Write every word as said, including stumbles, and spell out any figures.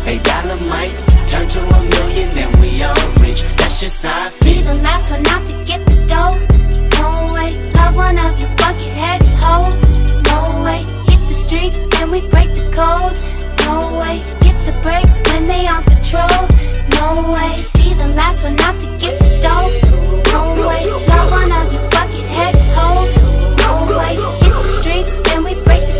A dollar might turn to a million, then we all rich. That's just how I feel. Be the last one out to get the